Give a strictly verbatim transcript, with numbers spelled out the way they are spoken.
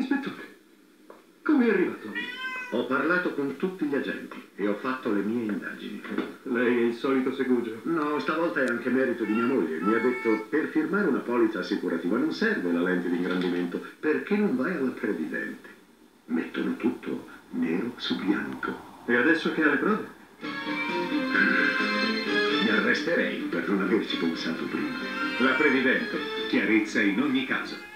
Ispettore, come è arrivato? Ho parlato con tutti gli agenti e ho fatto le mie indagini. Lei è il solito segugio? No, stavolta è anche merito di mia moglie. Mi ha detto, per firmare una polizza assicurativa non serve la lente di ingrandimento. Perché non vai alla previdente? Mettono tutto nero su bianco. E adesso che ha le prove? Mi arresterei per non averci pensato prima. La previdente. Chiarezza in ogni caso.